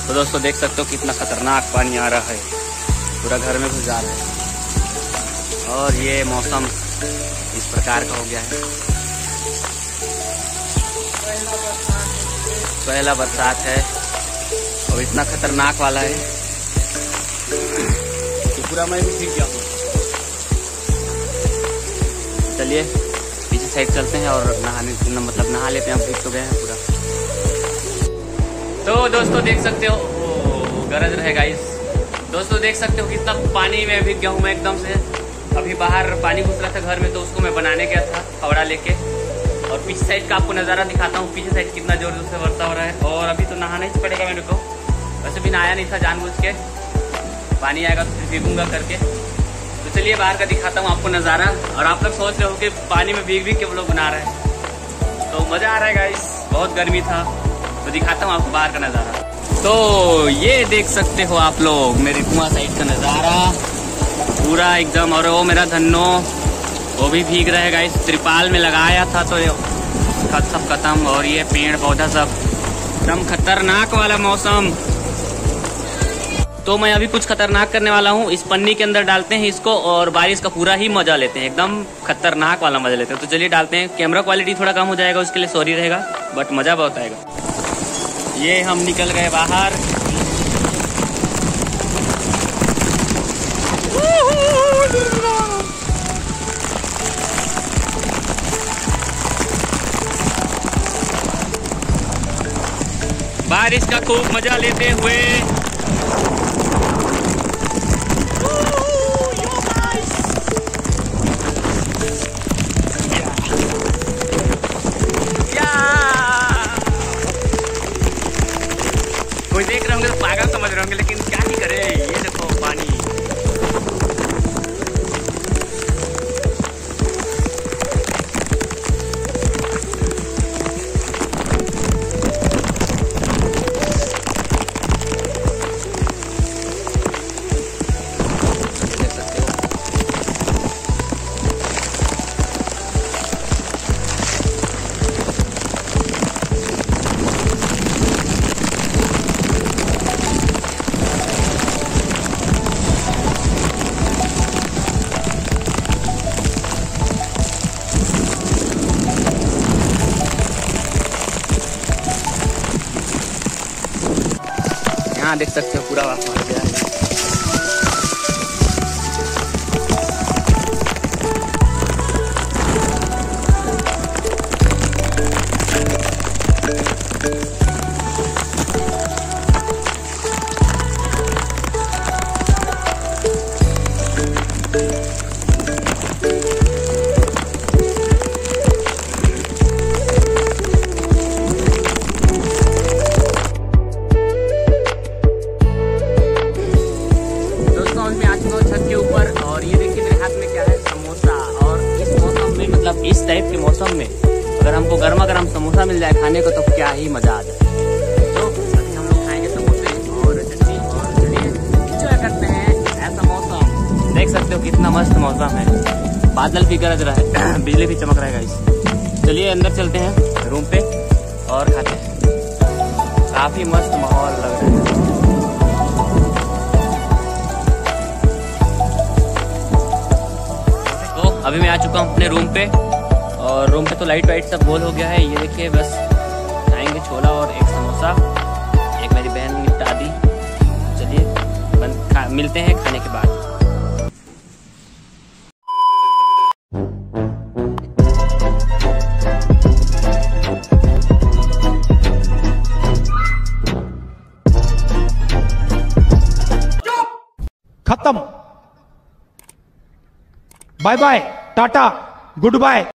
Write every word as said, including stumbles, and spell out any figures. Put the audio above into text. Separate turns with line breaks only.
तो दोस्तों देख सकते हो कितना खतरनाक पानी आ रहा है, पूरा घर में घुस जा रहा है। और ये मौसम इस प्रकार का हो गया है। पहला बरसात है और इतना खतरनाक वाला है कि पूरा मैं भी भीग गया हूँ। चलिए पीछे साइड चलते हैं और नहाने मतलब नहा लेते हैं। हम भीग तो गए हैं पूरा। तो दोस्तों देख सकते हो गरज रहे गाइस। दोस्तों देख सकते हो कितना पानी में भीग गया हूँ मैं एकदम से। अभी बाहर पानी घुस रहा था घर में, तो उसको मैं बनाने गया था फावड़ा लेके। और पीछे साइड का आपको नज़ारा दिखाता हूँ, पीछे साइड कितना जोर जोर से वर्षा हो रहा है। और अभी तो नहाना ही पड़ेगा मेरे को, वैसे भी नहाया नहीं था जानबूझ के, पानी आएगा तो फिर भीगूंगा करके। तो चलिए बाहर का दिखाता हूँ आपको नज़ारा। और आप लोग सोच रहे हो कि पानी में भीग भीग के वो लोग बना रहे हैं, तो मज़ा आ रहा है गाइस। बहुत गर्मी था, तो दिखाता हूँ आपको बाहर का नज़ारा। तो ये देख सकते हो आप लोग मेरी कुआं साइड का नज़ारा पूरा एकदम। और वो मेरा धन्नो वो भी भीग रहा है गाइस। त्रिपाल में लगाया था तो सब खत्म। और ये पेड़ पौधा सब एकदम खतरनाक वाला मौसम। तो मैं अभी कुछ खतरनाक करने वाला हूँ। इस पन्नी के अंदर डालते हैं इसको और बारिश का पूरा ही मजा लेते हैं, एकदम खतरनाक वाला मजा लेते हैं। तो चलिए डालते हैं। कैमरा क्वालिटी थोड़ा कम हो जाएगा, उसके लिए सॉरी रहेगा, बट मजा बहुत आएगा। ये हम निकल गए बाहर। बारिश का खूब मजा लेते हुए कोई देख रहे होंगे तो पागल समझ रहे होंगे, लेकिन क्या ही करे। ये देखो पानी। देख सकते हो यहाँ देख सकते हो पूरा वापस हो गया है। इस टाइप के मौसम में अगर हमको गर्मा गर्म समोसा मिल जाए खाने को तो क्या ही मजा आ जाए। तो अभी हम लोग खाएंगे समोसे और चटनी और चलिए एंजॉय करते हैं ऐसा मौसम। देख सकते हो कितना मस्त मौसम है, बादल भी गरज रहा है, बिजली भी चमक रहा है गाइस। चलिए अंदर चलते हैं रूम पे और खाते हैं। काफी मस्त माहौल लग रहा है। तो अभी मैं आ चुका हूँ अपने रूम पे और रूम पे तो लाइट वाइट सब गोल हो गया है। ये देखिए बस खाएंगे छोला और एक समोसा, एक मेरी बहन ने निपटा दी। चलिए खा, मिलते हैं खाने के बाद।
खत्म। Bye bye, tata, good bye.